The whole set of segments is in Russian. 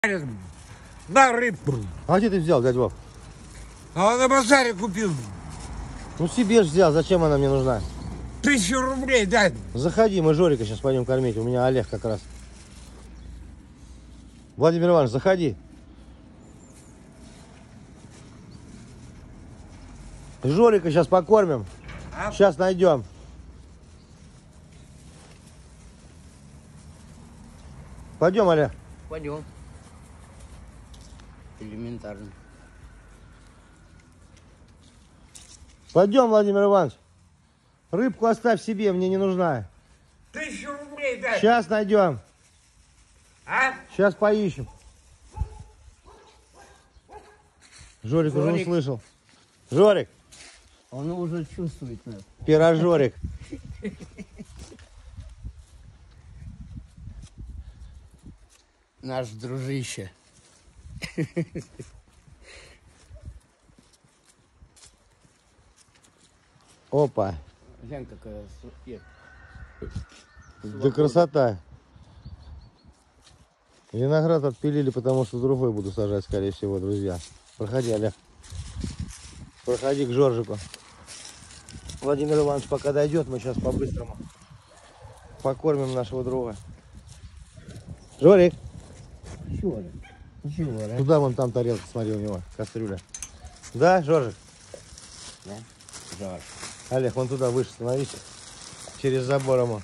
На рыбку. А где ты взял, дядь Вов? А на базаре купил. Ну себе ж взял, зачем она мне нужна? 1000 рублей дай. Заходи, мы Жорика сейчас пойдем кормить. У меня Олег как раз. Владимир Иванович, заходи. Жорика сейчас покормим. А? Сейчас найдем. Пойдем, Олег. Пойдем. Элементарно. Пойдем, Владимир Иванович. Рыбку оставь себе, мне не нужна. 1000 рублей дай. Сейчас найдем. А? Сейчас поищем. Жорик уже услышал. Жорик, Он уже чувствует нас. пирожорик. Наш дружище. Опа. Глянь, какая Да красота. Виноград отпилили, потому что другой буду сажать, скорее всего, друзья. Проходи, Олег. Проходи к Жоржику. Владимир Иванович пока дойдет, мы сейчас по-быстрому покормим нашего друга. Жорик, Чего? Чего, да? туда вон там тарелка, смотри, у него, кастрюля. Да, Жоржик? Да? Жорж. Олег, вон туда выше становись. Через забор ему.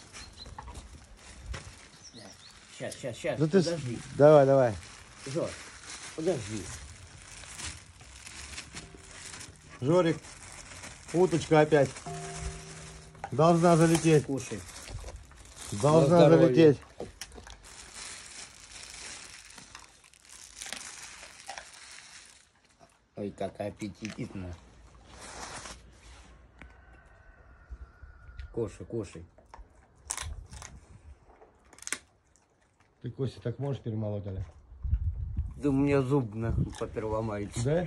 Сейчас, Да ты... подожди. Давай. Жорж, подожди. Жорик, уточка опять. Должна залететь. Кушай. Должна На здоровье. залететь. Ой, какая аппетитная. Кушай. Ты, Костя, так можешь перемолоть, Олег? Да у меня зуб попереломается. Да?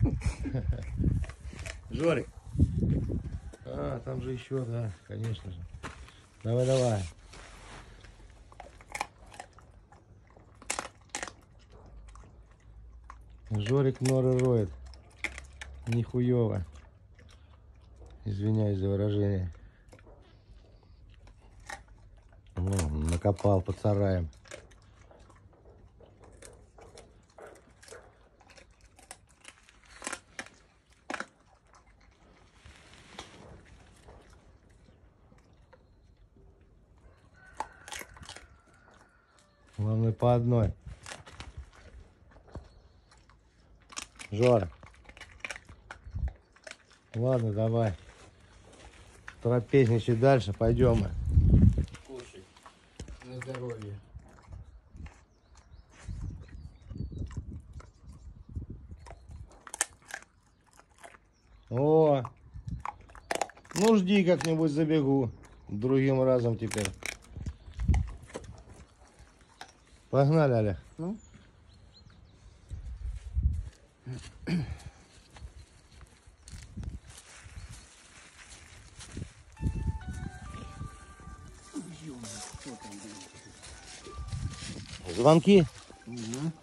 Жорик. А, там же еще, да, конечно же. Давай. Жорик норы роет. Нихуево. Извиняюсь за выражение. Накопал под сараем. Главное по одной. Жора. Ладно, давай. Трапезничай дальше, пойдем мы. Кушай. На здоровье. О, ну жди, как-нибудь забегу. Другим разом теперь. Погнали, Олег. Ну? Звонки. Угу.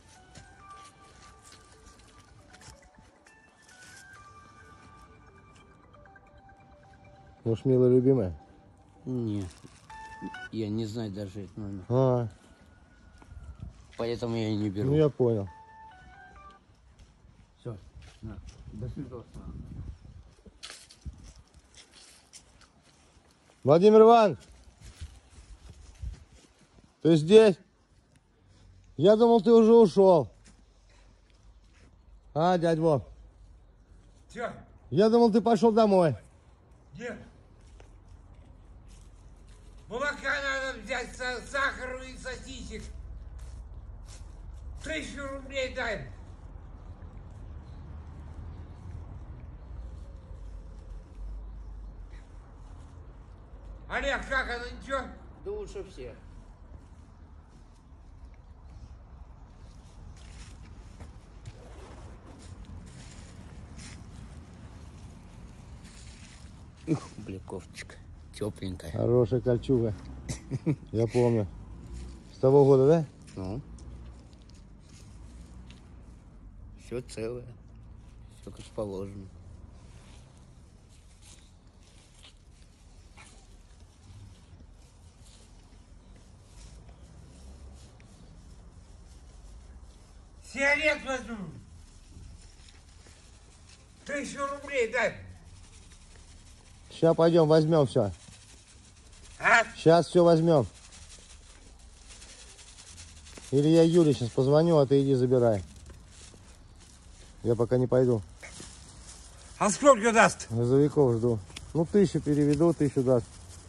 Уж, милая любимая. Нет. Я не знаю даже этот номер. А, Поэтому я и не беру. ну я понял. Все. До свидания. Владимир Иванович, ты здесь? Я думал, ты уже ушел. А, дядь Вов, Че? я думал, ты пошел домой. Нет. Молока надо взять, сахару и сосисек. 1000 рублей дай. Олег, как оно, ничего? Да лучше всех. Бля, кофточка тепленькая. Хорошая кольчуга. Я помню. С того года, да? Ну, Все целое. Все как положено. Сигарет возьму. 1000 рублей дай. Сейчас пойдем, возьмем все. А? Сейчас все возьмем. Или я Юле сейчас позвоню, а ты иди забирай. Я пока не пойду. А сколько даст? Грузовиков жду. Ну, 1000 переведу, 1000 даст.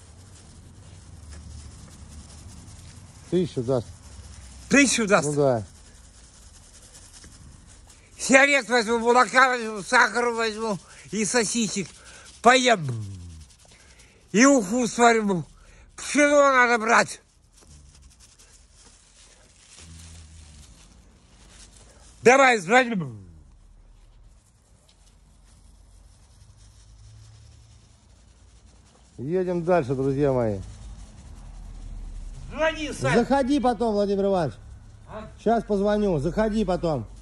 1000 даст. 1000 даст? Ну да. Сигарет возьму, молока возьму, сахар возьму и сосисек. Поем. И уху сварю. Пшено надо брать. Давай, звоним. Едем дальше, друзья мои. Звони, Сань. Заходи потом, Владимир Иванович. А? Сейчас позвоню. Заходи потом.